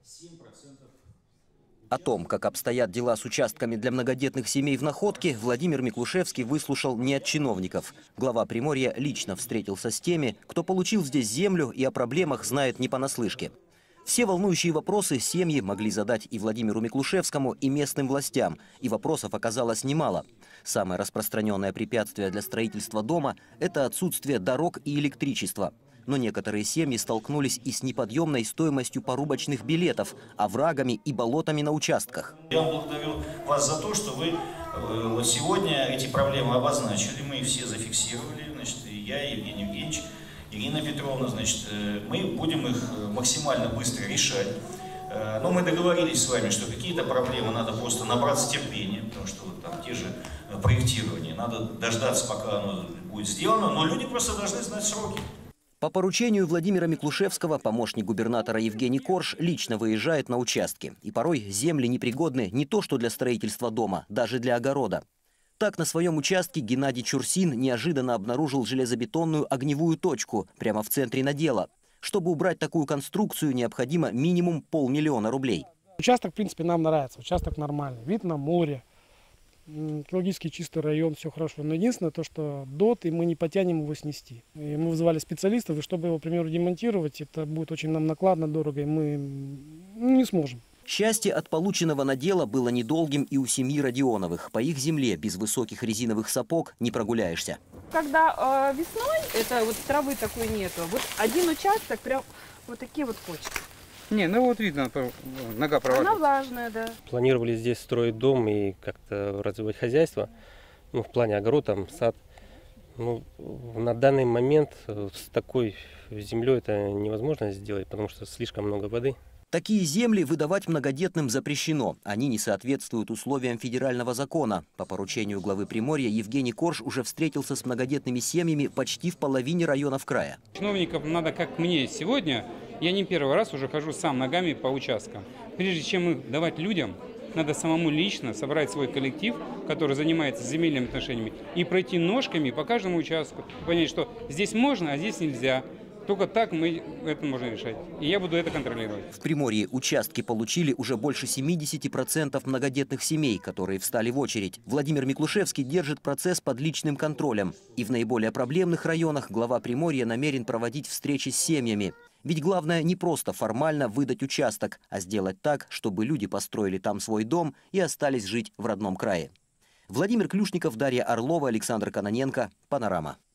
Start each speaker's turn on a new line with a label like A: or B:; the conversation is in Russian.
A: О том, как обстоят дела с участками для многодетных семей в Находке, Владимир Миклушевский выслушал не от чиновников. Глава Приморья лично встретился с теми, кто получил здесь землю и о проблемах знает не понаслышке. Все волнующие вопросы семьи могли задать и Владимиру Миклушевскому, и местным властям, и вопросов оказалось немало. Самое распространенное препятствие для строительства дома – это отсутствие дорог и электричества. Но некоторые семьи столкнулись и с неподъемной стоимостью порубочных билетов, оврагами и болотами на участках.
B: Я благодарю вас за то, что вы сегодня эти проблемы обозначили, мы их все зафиксировали, значит, и я, и Евгений Евгеньевич, Ирина Петровна, значит, мы будем их максимально быстро решать. Но мы договорились с вами, что какие-то проблемы надо просто набраться терпения, потому что вот там те же проектирования, надо дождаться, пока оно будет сделано, но люди просто должны знать сроки.
A: По поручению Владимира Миклушевского помощник губернатора Евгений Корж лично выезжает на участки. И порой земли непригодны не то что для строительства дома, даже для огорода. Так на своем участке Геннадий Чурсин неожиданно обнаружил железобетонную огневую точку прямо в центре надела. Чтобы убрать такую конструкцию, необходимо минимум 500 000 рублей.
C: Участок, в принципе, нам нравится. Участок нормальный. Вид на море. Экологически чистый район, все хорошо. Но единственное то, что ДОТ, и мы не потянем его снести. И мы вызывали специалистов, и чтобы его, к примеру, демонтировать, это будет очень нам накладно, дорого, и мы не сможем.
A: Счастье от полученного надела было недолгим и у семьи Родионовых. По их земле без высоких резиновых сапог не прогуляешься.
D: Когда весной, это вот травы такой нету, вот один участок, прям вот такие вот почки.
E: Не, ну вот видно, нога проваливается.
D: Она влажная, да.
F: Планировали здесь строить дом и как-то развивать хозяйство, ну, в плане огород, там, сад. Ну, на данный момент с такой землей это невозможно сделать, потому что слишком много воды.
A: Такие земли выдавать многодетным запрещено. Они не соответствуют условиям федерального закона. По поручению главы Приморья Евгений Корж уже встретился с многодетными семьями почти в половине районов края.
E: Чиновникам надо, как мне сегодня, я не первый раз уже хожу сам ногами по участкам. Прежде чем их давать людям, надо самому лично собрать свой коллектив, который занимается земельными отношениями, и пройти ножками по каждому участку. Понять, что здесь можно, а здесь нельзя. Только так мы это можем решать. И я буду это контролировать.
A: В Приморье участки получили уже больше 70% многодетных семей, которые встали в очередь. Владимир Миклушевский держит процесс под личным контролем. И в наиболее проблемных районах глава Приморья намерен проводить встречи с семьями. Ведь главное не просто формально выдать участок, а сделать так, чтобы люди построили там свой дом и остались жить в родном крае. Владимир Клюшников, Дарья Орлова, Александр Кононенко. Панорама.